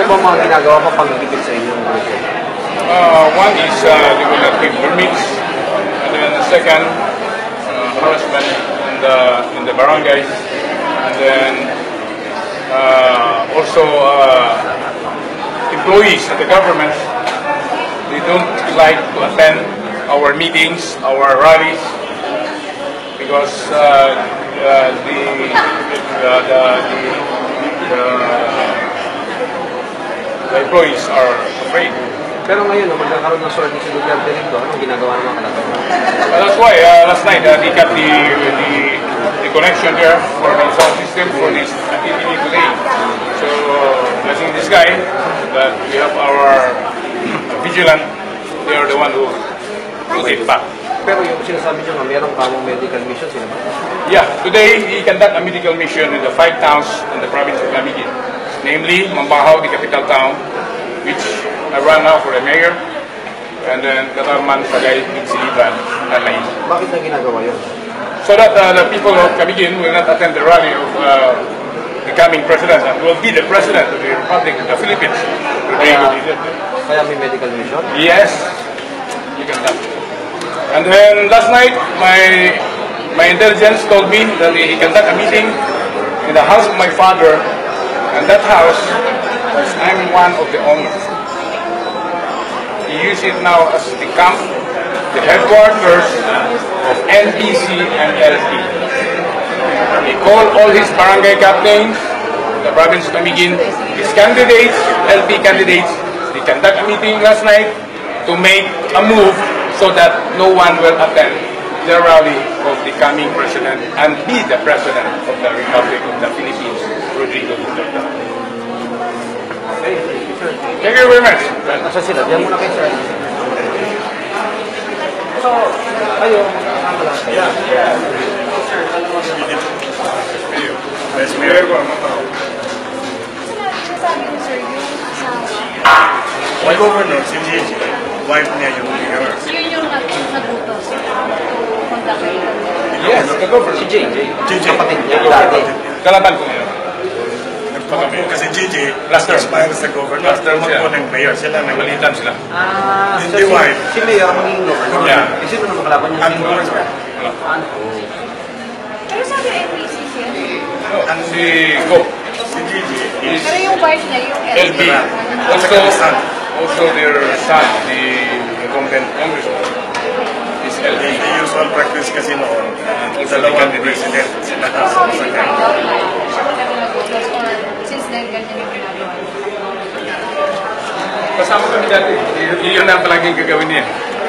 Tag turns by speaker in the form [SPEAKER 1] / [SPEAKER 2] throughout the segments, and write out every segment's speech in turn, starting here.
[SPEAKER 1] ba mga ginagawa pa pag-gigipit sa inyong grupo?
[SPEAKER 2] One is they will not give permits, and then the second, harassment in the barangays, and then also employees of the government, they don't like to attend our meetings, our rallies, because the employees are afraid.
[SPEAKER 1] Pero ngayon, magkakaroon ng sorting si Duterte rito, anong ginagawa ng mga kalatagan?
[SPEAKER 2] That's why last night they got the connection there for the sound system for this activity today. So I think this guy that we have our vigilant, they are the one who put it back.
[SPEAKER 1] Pero yung sinasabi nyo nga, meron kamong medical mission, sila ba?
[SPEAKER 2] Yeah, today we conduct a medical mission in the 5 towns in the province of Camiguin. Namely, Mambahaw, the capital town, which I run now for a mayor, and then Katarman, Sagay, Migsiliban, and Mayin.
[SPEAKER 1] Bakit na ginagawa yun?
[SPEAKER 2] So that the people of Camiguin will not attend the rally of the coming president, and will be the president of the Republic of the Philippines.
[SPEAKER 1] Kaya may medical mission?
[SPEAKER 2] Yes, you can tell. And then last night, my intelligence told me that he conducted a meeting in the house of my father, and that house, I'm one of the owners. He used it now as the camp, the headquarters of NPC and LP. He called all his barangay captains, the province of Camiguin, his candidates, LP candidates. They conduct a meeting last night to make a move so that no one will attend the rally of the coming president and be the president of the Republic of the Philippines, Rodrigo Duterte. Thank you very much.
[SPEAKER 1] Nasa sila, diyan muna kayo, sir. So, kayo,
[SPEAKER 2] Yeah. Yes, Mayor.
[SPEAKER 3] Sabi ko, sir, yung asawa.
[SPEAKER 4] Why governor, si Gigi, wife niya yung mayor.
[SPEAKER 3] Yun yung nagutos.
[SPEAKER 2] Yes, the governor.
[SPEAKER 1] si JJ,
[SPEAKER 4] JJ.
[SPEAKER 1] kapatid niya, dati.
[SPEAKER 2] Kalaban ko ngayon.
[SPEAKER 4] Nagpapako kasi Gigi,
[SPEAKER 2] Last term.
[SPEAKER 4] aspire sa governor.
[SPEAKER 2] Last term siya.
[SPEAKER 4] Tumakbo ng mayor. Sila may
[SPEAKER 2] Malitan sila.
[SPEAKER 1] So
[SPEAKER 4] Hindi, wife.
[SPEAKER 1] si Mayor ang magiging governor.
[SPEAKER 2] Yeah.
[SPEAKER 1] Eh, sino naman kalaban niya?
[SPEAKER 4] Ang governor.
[SPEAKER 3] Pero sabi NPC siya.
[SPEAKER 2] Si Go.
[SPEAKER 4] Si Gigi
[SPEAKER 2] is
[SPEAKER 3] Pero yung wife niya, yung
[SPEAKER 2] LB. Also their son, the incumbent congressman, is LB.
[SPEAKER 4] The usual practice kasi noon, dalawang president sila
[SPEAKER 3] So how did
[SPEAKER 4] sa
[SPEAKER 3] you find out na siya talaga nagutos or since then ganyan yung ginagawa niya?
[SPEAKER 2] Kasama kami dati. Yun ang palaging gagawin niya.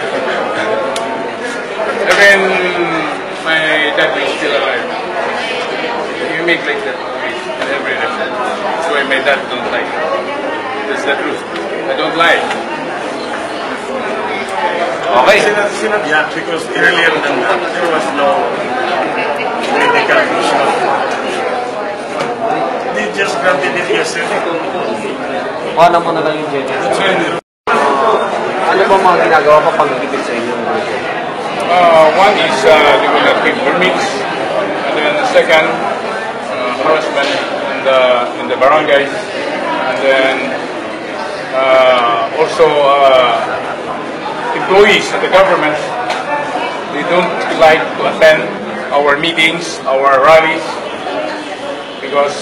[SPEAKER 2] Even my dad is still alive. You make like that in every day. That's why my dad don't lie. That's the truth. I don't lie.
[SPEAKER 1] Okay.
[SPEAKER 4] Yeah, because earlier than that, there was no medical mission. They just granted it yesterday.
[SPEAKER 1] Paano mo na lang yung JJ? Ano ba mga ginagawa pa pag-gigipit sa inyong grupo?
[SPEAKER 2] One is they will not give permits, and then the second, harassment in the barangays, and then also employees of the government, they don't like to attend our meetings, our rallies, because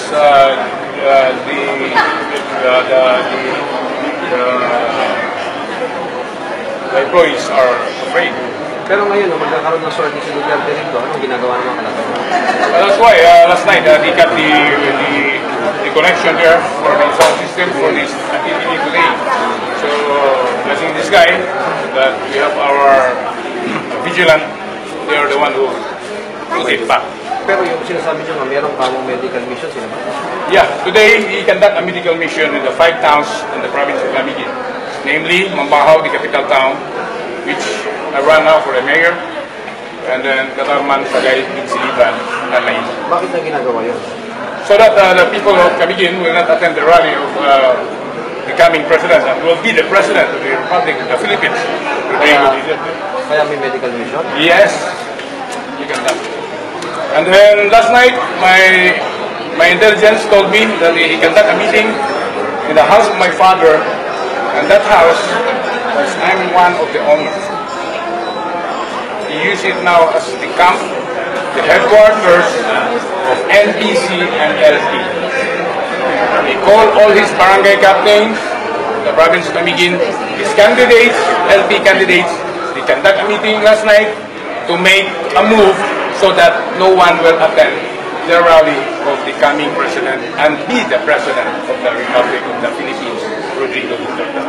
[SPEAKER 2] the employees are afraid.
[SPEAKER 1] Pero ngayon, magkakaroon ng sorting si Duterte rito, anong ginagawa ng mga kalatagan?
[SPEAKER 2] That's why last night they got the connection there for the sound system for this activity today. So I think this guy that we have our vigilant, they are the one who put it back.
[SPEAKER 1] Pero yung sinasabi nyo nga, meron kamong medical mission, sila ba?
[SPEAKER 2] Yeah, today we conduct a medical mission in the 5 towns in the province of Camiguin. Namely, Mambahaw, the capital town, which I run now for a mayor, and then Katarman, Sagay, Migsiliban, and Mayin.
[SPEAKER 1] Bakit na ginagawa yun?
[SPEAKER 2] So that the people of Camiguin will not attend the rally of the coming president, and will be the president of the Republic of the Philippines.
[SPEAKER 1] Kaya may medical mission?
[SPEAKER 2] Yes, you can tell. And then last night, my intelligence told me that he conducted a meeting in in the house of my father, and that house, I'm one of the owners. He uses it now as the camp, the headquarters of NPC and LP. He called all his barangay captains, the province of Camiguin, his candidates, LP candidates. They conduct a meeting last night to make a move so that no one will attend the rally of the coming president and be the president of the Republic of the Philippines, Rodrigo Duterte.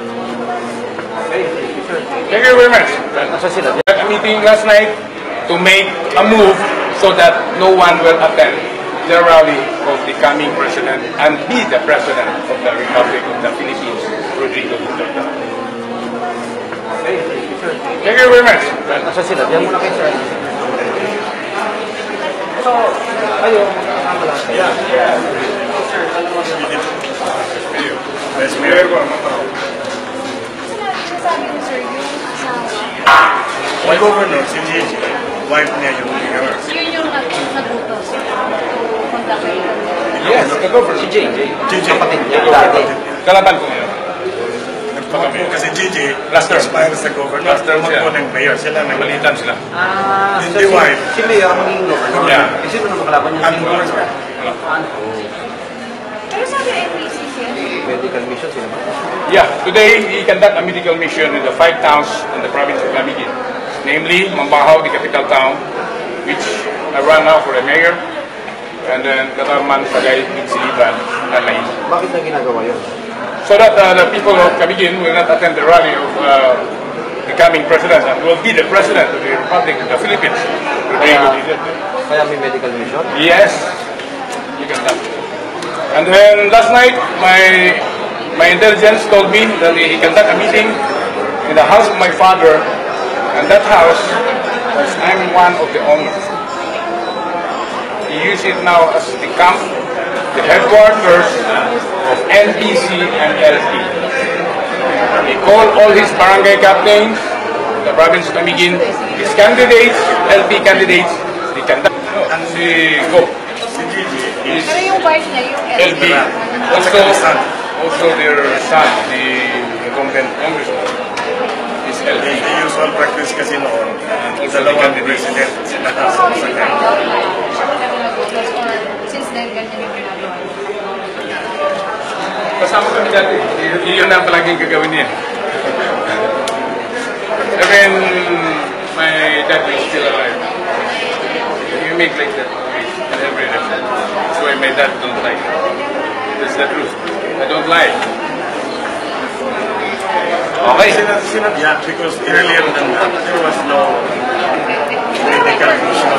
[SPEAKER 2] Thank you very much. A meeting last night to make a move so that no one will attend the rally of the coming president and be the president of the Republic of the Philippines, Rodrigo Duterte. Thank you very much.
[SPEAKER 1] Diyan muna kayo, sir. So, kayo, makakasama lang kayo.
[SPEAKER 2] Yeah.
[SPEAKER 4] Vice Mayor.
[SPEAKER 3] Sinasabi mo, sir, yung asawa,
[SPEAKER 4] May governor, si Gigi, wife niya yung mayor.
[SPEAKER 3] yun yung nagutos to conduct a
[SPEAKER 2] Yes, the
[SPEAKER 1] Si JJ.
[SPEAKER 4] JJ.
[SPEAKER 1] Kapatid niya, dati.
[SPEAKER 2] Kalaban ko ngayon.
[SPEAKER 4] Nagpapagawa kasi Gigi,
[SPEAKER 2] Last term.
[SPEAKER 4] aspire sa governor,
[SPEAKER 2] Last term siya.
[SPEAKER 4] tumakbo ng mayor. Sila nang
[SPEAKER 2] Malitan sila.
[SPEAKER 1] So
[SPEAKER 4] Hindi wife.
[SPEAKER 1] si Mayor ang magiging governor.
[SPEAKER 2] Yeah.
[SPEAKER 1] Sino naman kalaban niya?
[SPEAKER 4] Ungovernor.
[SPEAKER 3] Pero sabi ng NPC siya,
[SPEAKER 1] Medical mission, sino ba?
[SPEAKER 2] Yeah, today he conduct a medical mission in the 5 towns in the province of Camiguin, namely Mambahaw, the capital town, which I run now for the mayor, and then Katarman, Sagay, Siliban, and Lain.
[SPEAKER 1] Bakit na ginagawa yun?
[SPEAKER 2] So that the people of Camiguin will not attend the rally of the coming president and will be the president of the Republic of the Philippines.
[SPEAKER 1] Kaya may medical mission?
[SPEAKER 2] Yes, you can tell. And then last night, my intelligence told me that he conduct a meeting in the house of my father, and that house, I'm one of the owners. He uses it now as the camp, the headquarters of NPC and LP. He called all his barangay captains, the province of Camiguin, his candidates, LP candidates. They conduct. And they go.
[SPEAKER 4] Si Gigi,
[SPEAKER 2] Is
[SPEAKER 3] pero yung wife niya, yung
[SPEAKER 2] LP. Also their son, the incumbent congressman, is LP.
[SPEAKER 4] the usual practice kasi noon, dalawang president sila
[SPEAKER 3] Pero
[SPEAKER 4] sa
[SPEAKER 3] how did you
[SPEAKER 4] sakay.
[SPEAKER 3] find out na siya talaga nagutos or since then ganyan yung ginagawa niya?
[SPEAKER 2] Kasama kami dati. Yun ang palaging gagawin niya. Even my dad is still alive. You make like that in every election. That's why my dad don't lie. That's the truth. I don't lie.
[SPEAKER 1] Okay.
[SPEAKER 4] Yeah, because earlier than that, there was no medical mission.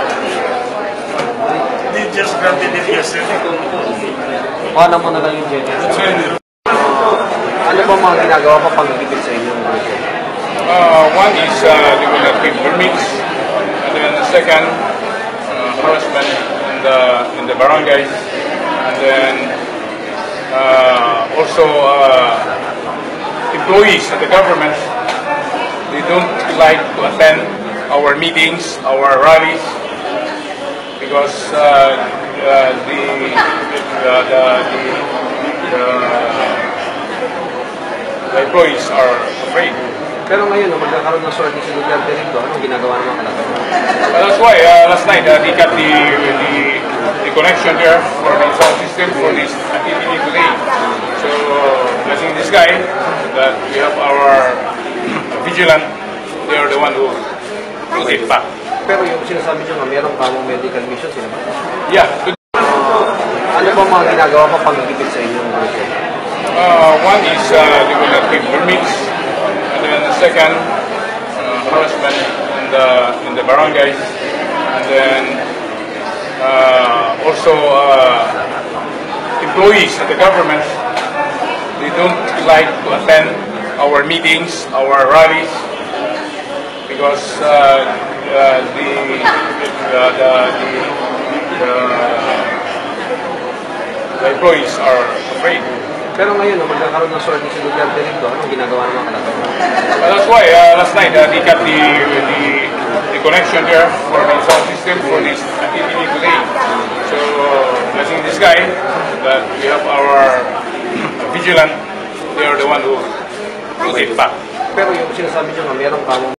[SPEAKER 4] They just granted it yesterday.
[SPEAKER 1] Paano mo na lang yung JJ? Ano ba mga ginagawa pa pag-gipit sa inyo?
[SPEAKER 2] One is they will not give permits, and then the second, harassment in the barangays, and then also employees of the government. They don't like to attend our meetings, our rallies, because the employees are afraid.
[SPEAKER 1] Pero ngayon, nung magkakaroon ng sorting si Duterte rito, anong ginagawa naman kalaban?
[SPEAKER 2] That's why last night they got the connection there for the sound system for this activity today. So I think this guy that we have our vigilant, they are the one who put it back.
[SPEAKER 1] Pero yung sinasabi nyo nga, meron pa mong medical mission, sino ba?
[SPEAKER 2] Yeah.
[SPEAKER 1] Ano ba mga ginagawa pa pag-gipit sa inyo?
[SPEAKER 2] One is they will not give permits, and then the second, harassment in the barangays, and then also employees of the government. They don't like to attend our meetings, our rallies, because the employees are afraid.
[SPEAKER 1] Pero ngayon, nung magkakaroon ng sorting si Duterte rito, anong ginagawa naman kalaban?
[SPEAKER 2] That's why last night they got the connection there for the sound system for this activity today. So I think this guy that we have our vigilant, they are the one who will hit back.
[SPEAKER 1] Pero yung sinasabi nyo nga, meron kang